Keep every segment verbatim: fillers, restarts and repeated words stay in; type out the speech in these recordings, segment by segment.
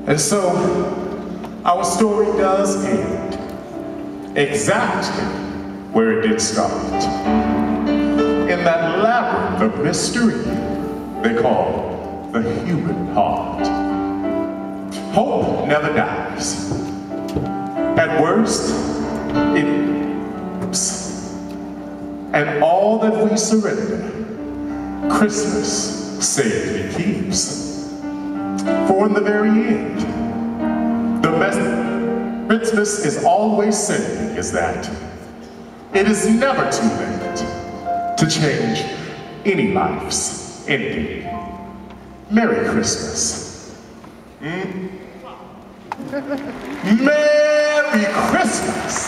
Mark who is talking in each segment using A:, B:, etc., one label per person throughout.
A: And so, our story does end exactly where it did start. In that labyrinth of mystery they call the human heart. Hope never dies. At worst, it lives. And all that we surrender, Christmas says it keeps. For in the very end, the message Christmas is always saying is that it is never too late to change any life's ending. Merry Christmas. Mm? Merry Christmas.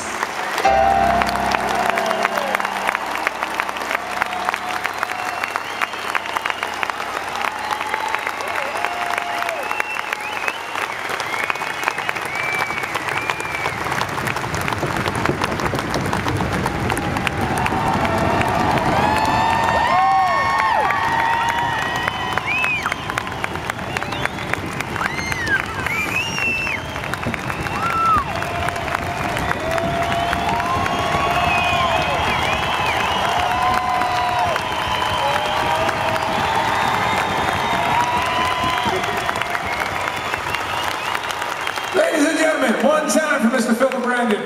B: One time for Mister Philip Brandon.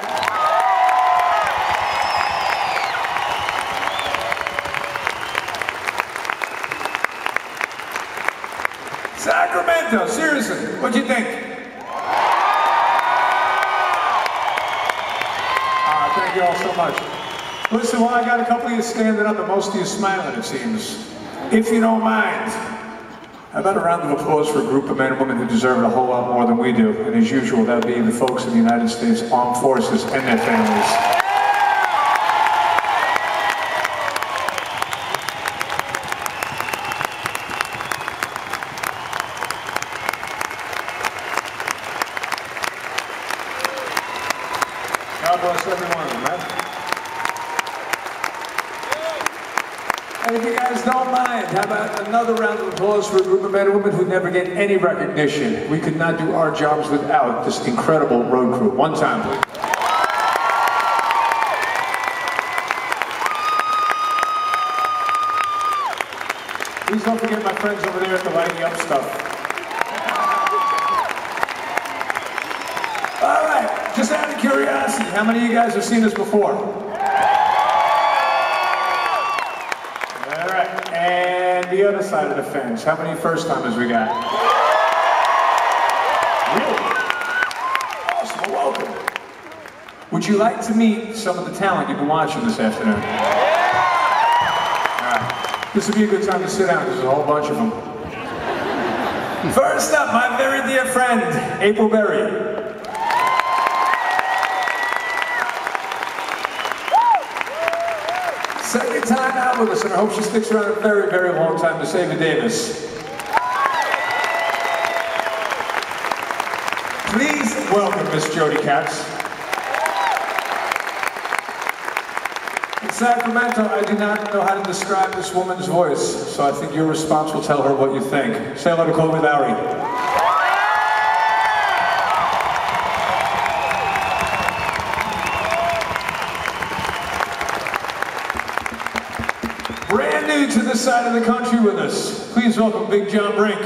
B: Sacramento, seriously, what'd you think? Ah, thank you all so much. Listen, well, I got a couple of you standing up and most of you smiling, it seems. If you don't mind, how about a round of applause for a group of men and women who deserve it a whole lot more than we do? And as usual, that would be the folks in the United States Armed Forces and their families. God bless every one of them, man. And if you guys don't mind, how about another round of applause for a group of men and women who never get any recognition? We could not do our jobs without this incredible road crew. One time, please. Please don't forget my friends over there at the lighting up stuff. All right, just out of curiosity, how many of you guys have seen this before? And the other side of the fence, how many first timers we got? Really? Awesome, well, welcome. Would you like to meet some of the talent you've been watching this afternoon? All right, this would be a good time to sit down, there's a whole bunch of them. First up, my very dear friend, April Berry. Second time out with us, and I hope she sticks around a very, very long time, to Ava Davis. Please welcome Miss Jody Katz. In Sacramento, I do not know how to describe this woman's voice, so I think your response will tell her what you think. Say hello to Chloe Lowry. Brand new to this side of the country with us, please welcome Big John Brink.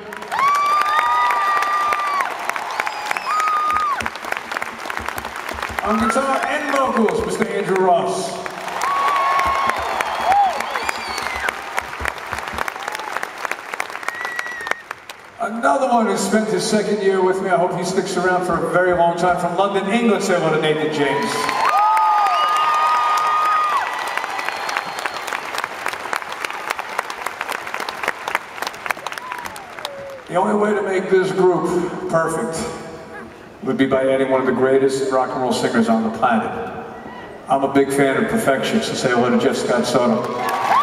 B: On guitar and vocals, Mister Andrew Ross. Another one who spent his second year with me, I hope he sticks around for a very long time, from London, England, say hello to Nathan James. The only way to make this group perfect would be by adding one of the greatest rock and roll singers on the planet. I'm a big fan of perfection, so say hello to Jeff Scott Soto.